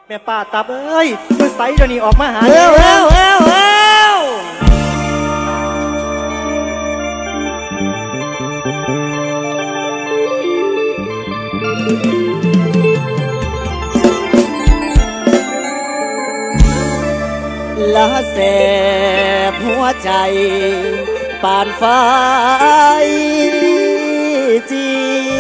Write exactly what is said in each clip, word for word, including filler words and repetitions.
แม่ป้าตับเอ้ยมือใสเดี๋ยวนี้ออกมาหาเอ้าเอ้าเอ้าเอ้าละแสบหัวใจปานไฟจี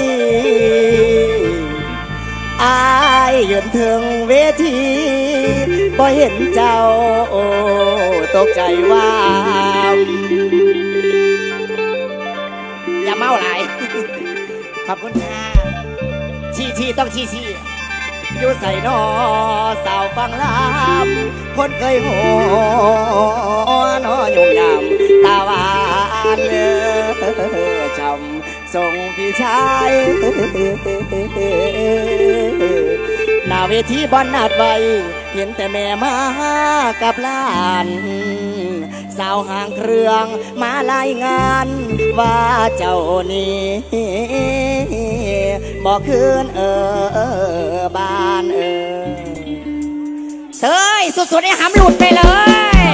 อายยืนถึงเวทีบ่เห็นเจ้าตกใจว่าอย่าเมาหลายขอบคุณค่ะชี้ชี้ต้องชี้ชี้อยู่ใส่นอสาวฟังลำคนเคยโหนอยุ่งยามตาหวานเลือจำส่งพี่ชายหน้าเวทีบอลนัดไว้เห็นแต่แม่มากับล้านสาวห่างเครื่องมารายงานว่าเจ้านี้บอกคืนเออบ้านเออเฮ้ยสุดๆนี่หำหลุดไปเลย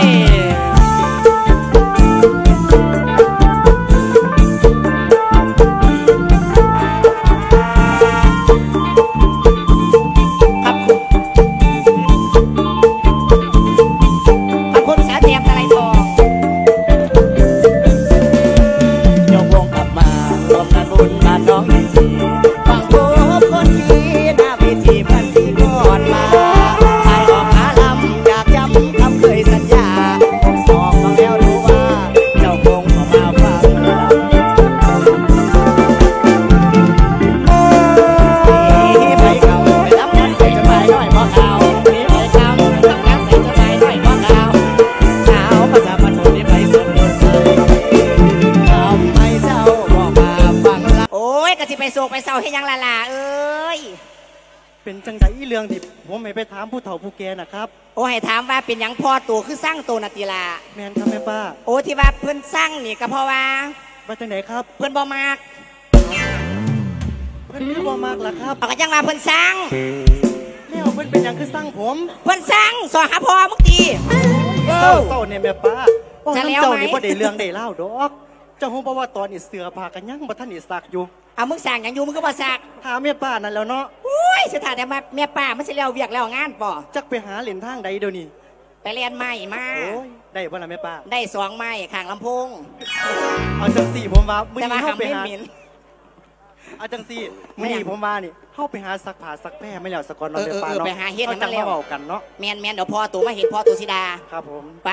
ไปเศร้าให้ยังละลาเอ้ยเป็นจังไดอีเรื่องที่ผมไม่ไปถามผู้เฒ่าผู้แก่นะครับโอ้ให้ถามว่าเป็นยังพ่อตัวคือสร้างตัวนาติลาแม่นครับแม่ป้าโอ้ที่ว่าเพื่อนสร้างนี่ก็เพราะว่าว่าจังไหนครับเพื่อนบ่มากเพื่อนคือบ่มากล่ะครับเอาก็จังว่าเพื่อนสร้างแล้วเพื่อนเป็นยังคือสร้างผมเพื่อนสร้างสอหาพ่อมึงดีเศร้าเศร้าเนี่ยแม่ป้าจะแล้วไหมเจ้านี่บ่ได้เรื่องได้เล่าดอกเจ้าฮู้บ่ว่าตอนนี้เสือผ้ากันยังบ่ทันได้ซักอยู่เอามึงสั่งอย่างอยู่มึงก็มาสักถามแม่ป้านั่นแล้วเนาะโอ้ยสถานแต่มาแม่ป้าไม่ใช่เลี้ยวเวียกแล้วงานป่อจักไปหาเหรียญทางใดเดี๋ยวนี้ไปเรียนใหม่มาโอ้ยได้บ่ล่ะแม่ป้าได้สองไม้ข้างลำโพงเอาจังสี่ผมว่ามื้อนี้เฮาไปหาเอาจังสี่มื้อนี้ผมว่านี่เฮาไปหาซักผ้าซักแพร่ไม่แล้วสกอนนอนแม่ป้าเนาะไปหาเฮ็ดให้มันแล้วเว้ากันเนาะแม่นๆเดี๋ยวพ่อตู่มาเห็นพ่อตู่สิดาครับผมไป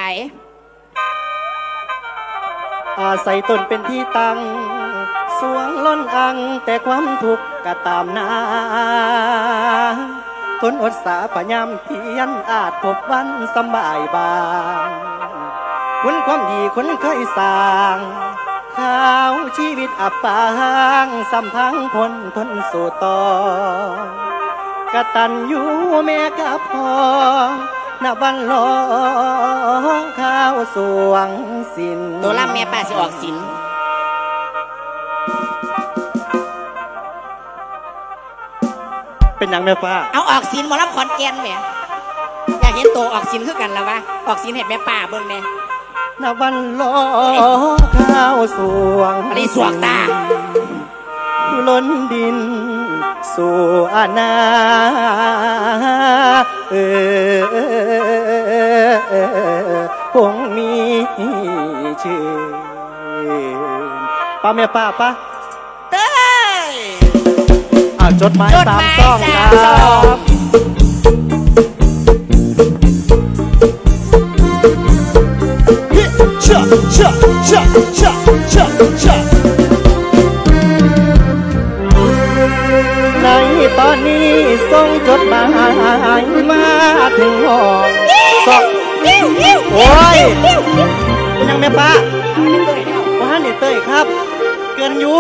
อาศัยตนเป็นที่ตั้งสวงล้นอังแต่ความทุกข์ก็ตามนาทนอดสาพยายามเพียรอาจพบวันสบายบางคนความดีคนเคยสร้างข่าวชีวิตอับปางซ้ำทั้งคนทนสู้ต่อกตัญญูแม่กับพ่อนับวันรอข้าวสวงสินตัวล่ำแม่ป้าสิออกสินเป็นยังแม่ป้าเอาออกสินหมอลำขอนแก่นแม่อยากเห็นตัวออกสินคือกันแล้ววะออกสินเห็นแม่ป้าเบิ่งแม่นับวันรอข้าวสวงอันนี้สวงตาล้นดินสู่อาณาเออคงมีชื่อป้าแม่ป้าป้าเต้ยอ่าจดหมายสามซองครับชะชะชะชะชะชะในตอนนี้ส่งจดหมายมาถึงห้องโอ้ยยังแม่ป้าบ้านเนี่ยเต้ยครับเกินอยู่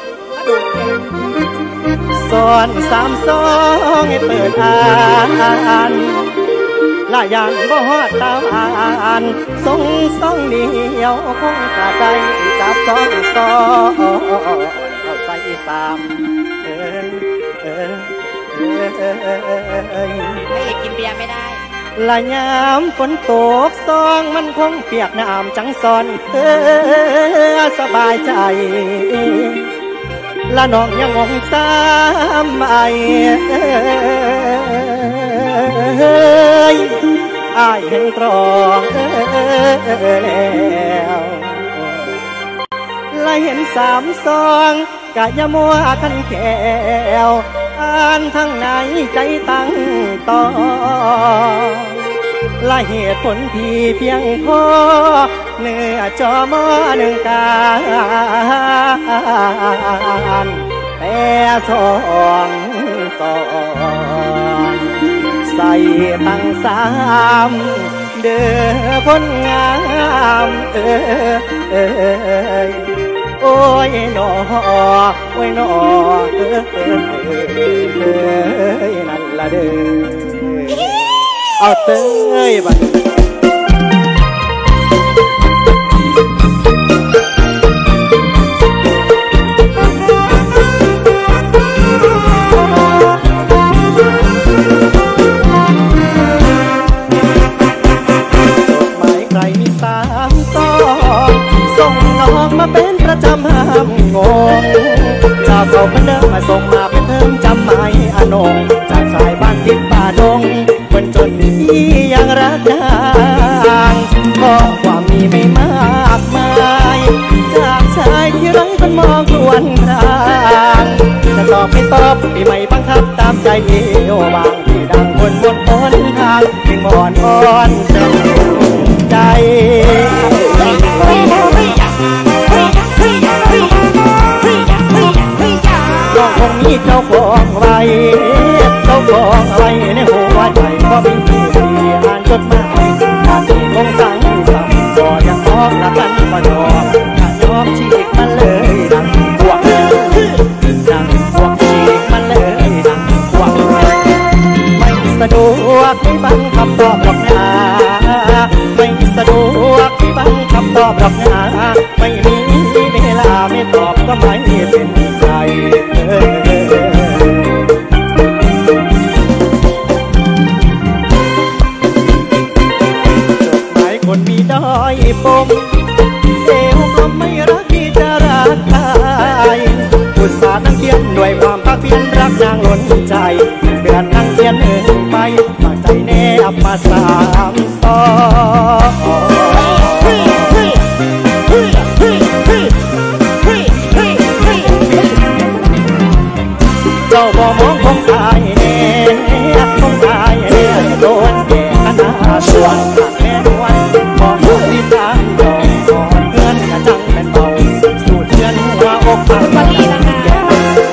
สอนสามซองให้เปิดอ่านลายานบ่ฮอดตามอ่านส่งซองเดียวคงกะได้จับซองซองเข้าใส่สามเออเออเออเออเออไม่อยากกินเบียร์ไหมละยามฝนตกซองมันคงเปียกน้ำจังซอนเออสบายใจละน้องยังงงซ้ำไอเอ้ยอายเห็นตรองแล้วละเห็นสามซองกะยะมัวขันแก้วอ่านทั้งไหนใจตั้งต่อละเหตุผลที่เพียงพอเนื้อจอมอหนึ่งการแต่สองก่อนใส่ตั้งสามเด้อคนงามเอ้ยโอ้ยหนอโอ้ยหนอเอ้ยนั่นละเด้อเอาเต้ยบัดมาเป็นประจำห้ามงงเจ้าเขาเป็นเดิมมาส่งมาเป็นเทิมจำไม่อนงจากชายบ้านติดป่าดงคนจนที่ยังรักนางเพราะความมีไม่มากมายจากชายที่ไร้คนมองกวนทางจะตอบไม่ตอบปีใหม่บังคับตามใจเอวบางที่ดังคนบนต้นทางจึงอ่อนอ่อนใจน้องคงมีเจ้าของไว้เจ้าของไว้ในหัวใจก็มีที่อ่านจดหมายอาจคงสั่งคำก็ยังมองละกันมาชอบอย่ายอมฉีกมันเลยดังพวกดังพวกฉีกมันเลยดังพวกไม่สะดวกที่บังคับตอบหรอกนะไม่สะดวกที่บังคับตอบหรอกนะไม่มีเวลาไม่ตอบก็ไม่เป็นไรคนมีด้อยปมเอวกลมไม่รักที่จะรักใครอุตส่าห์นั่งเขียนด้วยความภาคเพียรรักนางล้นใจเดือนนั่งเขียนเอ่ยไปฝากใจแนบมาสามซองเจ้าบ่มองคงตายแน่คงตายแน่โดนแก่ขนาดส่วนแม่นวลมองดูที่ตาดอกก่อนเพื่อนกระจังเป็นเบาสูดเชือนหัวอกพังแก่แก่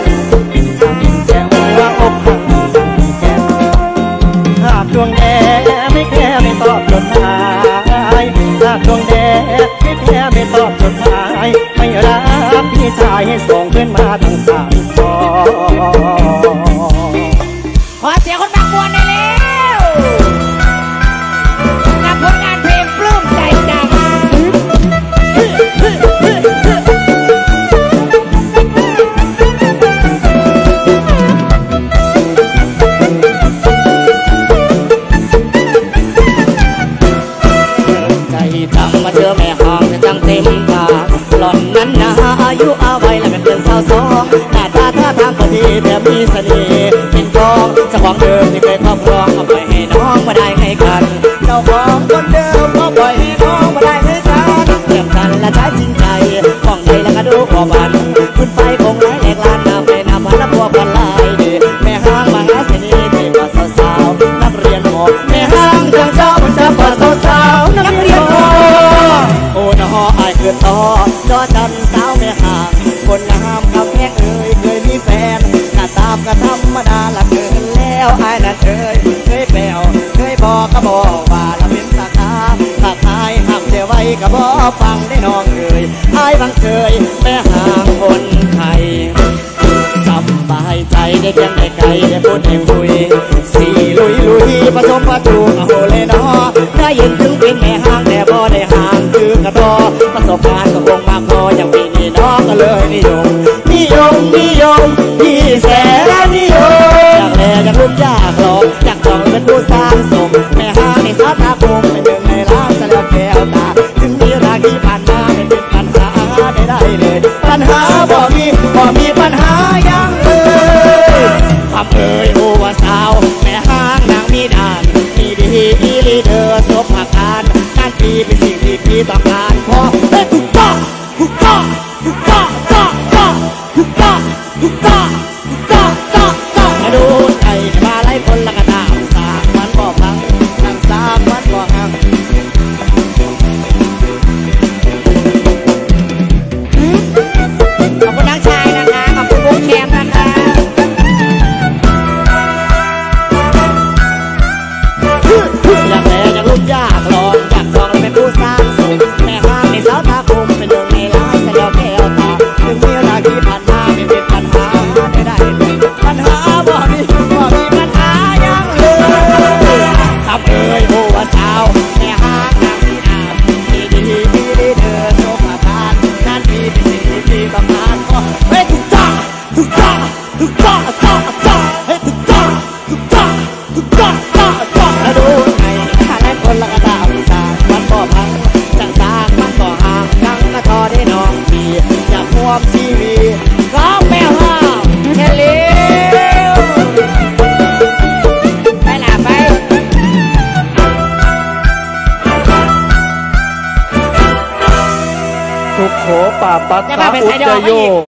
หัวอกพังแก่หากดวงแดงไม่แค่ไม่ตอบจดหมายหากดวงแดงไม่แค่ไม่ตอบจดหมายไม่รักพี่ชายให้ส่งขึ้นมาทั้งสามคอขอเสียงคนบางบวนได้แล้วกับผลงานเพลงปลื้มใจจังใจจำมาเจอแม่ห้องจังเต็มตาหล่อนนั้นนะอายุอาวัยแล้วเป็นเดือนสาวสองหน้าตาท่าทางก็ดีแต่มีเสน่ห์เป็นทองเจ้าของเดิมที่เคยครอบครองเอาไปให้น้องมาได้ไงกันเจ้าของคนเดิมก็ปล่อยให้น้องมาได้ไงกันเทียมกันและใช้จริงใจของใดแล้วก็ดูขอบันขึ้นไปคงไร้แหลกลานน้ำไปน้ำพันละพวกพันลายดีแม่ห้างมาหาเสน่ห์ที่ว่าสาวๆนักเรียนหมอแม่ห้างจังเจ้ามันจะว่าสาวๆนักเรียนหมอโอ้น้ออายเกิดต่อจอจันสาวแม่ห้างคนงามคำแพงเอ่ยเคยมีแฟนหน้าตามก็ธรรมดาละเกินแล้วอายนั่นเอ่ยเคยแปลวเคยบอกก็บอกว่าละเป็นสาขาถ้าทายหักเสียไว้ก็บอกฟังได้น้องเอ่ยอายบังเคยแม่ห่างคนไทยสบายใจได้เพียงได้ไกลได้พูดได้คุยสี่ลุยลุยผสมประตูโอ้โหเลยเนาะได้ยินถึงเป็นแม่ห้างแต่พอได้ห่างคือกระดอประสบการณ์ก็คงมากพออย่างปีนี้น้องก็เลยนิยมนิยมนิยมที่แสนนิยมอยากแลอยากลุ้มอยากหลอกอยากจองเป็นผู้สร้างสมแม่ห้างทุกจ้าจ้าจ้าให้ทุกจ้าทุกจ้าทุกจ้าจ้าจ้าแล้วดูไงถ้าแล้คนละกระดาษสร้างมันก็พังจะสร้างมันก็ห่างยังกระทอได้น้องพี่อยากห่วมชีวิตร้องแมวว่าเฮลิวไปล่ะไปทุกโขป่าปัตตาอุจโย